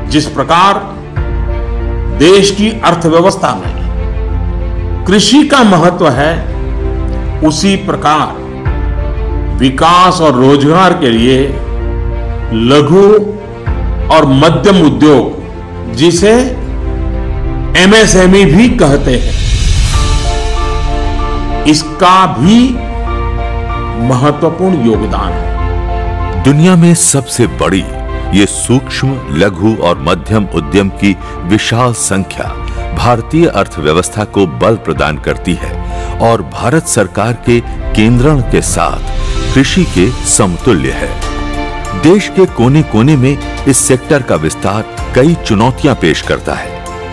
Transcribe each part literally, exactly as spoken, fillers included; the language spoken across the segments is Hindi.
जिस प्रकार देश की अर्थव्यवस्था में कृषि का महत्व है, उसी प्रकार विकास और रोजगार के लिए लघु और मध्यम उद्योग, जिसे एम एस एम ई भी कहते हैं, इसका भी महत्वपूर्ण योगदान है। दुनिया में सबसे बड़ी ये सूक्ष्म, लघु और मध्यम उद्यम की विशाल संख्या भारतीय अर्थव्यवस्था को बल प्रदान करती है और भारत सरकार के केंद्रण के साथ कृषि के समतुल्य है। देश के कोने कोने में इस सेक्टर का विस्तार कई चुनौतियां पेश करता है।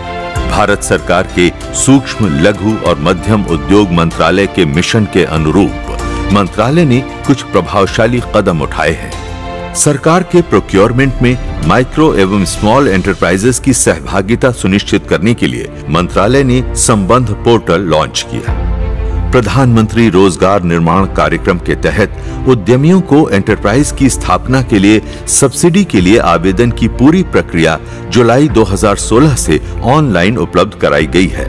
भारत सरकार के सूक्ष्म, लघु और मध्यम उद्योग मंत्रालय के मिशन के अनुरूप मंत्रालय ने कुछ प्रभावशाली कदम उठाए हैं। सरकार के प्रोक्योरमेंट में माइक्रो एवं स्मॉल एंटरप्राइजेस की सहभागिता सुनिश्चित करने के लिए मंत्रालय ने संबंध पोर्टल लॉन्च किया। प्रधानमंत्री रोजगार निर्माण कार्यक्रम के तहत उद्यमियों को एंटरप्राइज की स्थापना के लिए सब्सिडी के लिए आवेदन की पूरी प्रक्रिया जुलाई दो हज़ार सोलह से ऑनलाइन उपलब्ध कराई गई है।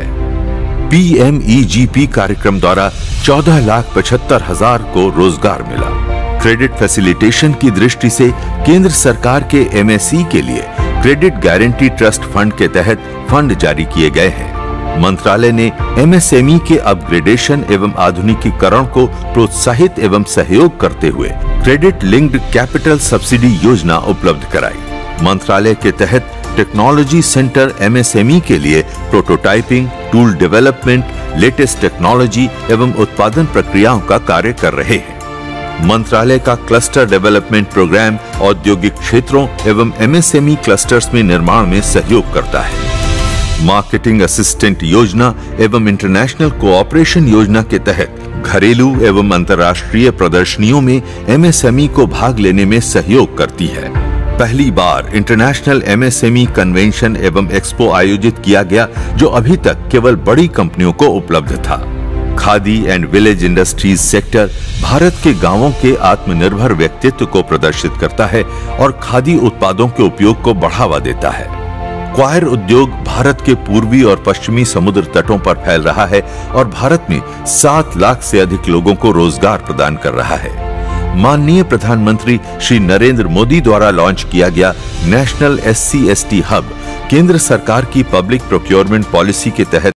P M E G P कार्यक्रम द्वारा चौदह लाख पचहत्तर हजार को रोजगार मिला। क्रेडिट फैसिलिटेशन की दृष्टि से केंद्र सरकार के एम एस ई के लिए क्रेडिट गारंटी ट्रस्ट फंड के तहत फंड जारी किए गए हैं। मंत्रालय ने एम एस एम ई के अपग्रेडेशन एवं आधुनिकीकरण को प्रोत्साहित एवं सहयोग करते हुए क्रेडिट लिंक्ड कैपिटल सब्सिडी योजना उपलब्ध कराई। मंत्रालय के तहत technology centre M S M E के लिए prototyping, tool development, latest technology एवं उत्पादन प्रक्रियाओं का कार्य कर रहे हैं। मंत्रालय का क्लस्टर डेवलपमेंट प्रोग्राम औद्योगिक क्षेत्रों एवं M S M E clusters में निर्माण में सहयोग करता है। मार्केटिंग असिस्टेंट योजना एवं इंटरनेशनल कोऑपरेशन योजना के तहत घरेलू एवं अंतर्राष्ट्रीय प्रदर्शनियों में एम एस एम ई को भाग लेने में सहयोग करती है। पहली बार international M S M E convention एवं एक्सपो आयोजित किया गया, जो अभी तक केवल बड़ी कंपनियों को उपलब्ध था। Khadi and village industries sector Bharat के गांवों के आत्मनिर्भर व्यक्तित्व को प्रदर्शित करता है और खादी उत्पादों के उपयोग को बढ़ावा देता है। क्वायर उद्योग भारत के पूर्वी और पश्चिमी समुद्र तटों पर फैल रहा है और भारत में सात लाख से अधिक लोगों को रोजगार प्रदान कर रहा है। माननीय प्रधानमंत्री श्री नरेंद्र मोदी द्वारा लॉन्च किया गया national S C S T hub केंद्र सरकार की पब्लिक प्रोक्योरमेंट पॉलिसी के तहत